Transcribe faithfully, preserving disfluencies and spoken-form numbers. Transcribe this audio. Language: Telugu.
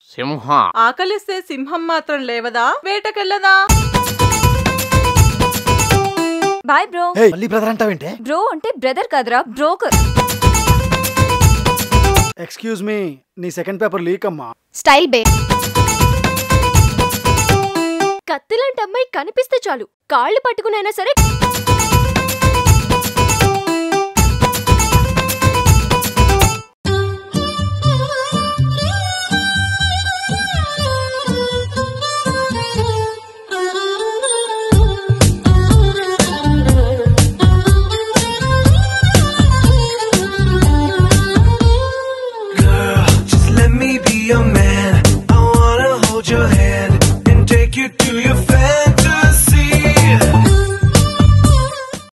సింహ. ఆకలిస్తే సింహం మాత్రం లేవదా, వేటకెళ్ళదా? Bye bro. మళ్ళీ బ్రదర్ అంటావేంటే? బ్రో అంటే బ్రదర్ కాదురా, బ్రోకర్. ఎక్స్క్యూజ్ మీ, నీ సెకండ్ పేపర్ లీక్ అమ్మా. స్టైల్ బే. కత్తిలాంటి అమ్మాయి కనిపిస్తే చాలు కాళ్ళు పట్టుకునైనా సరే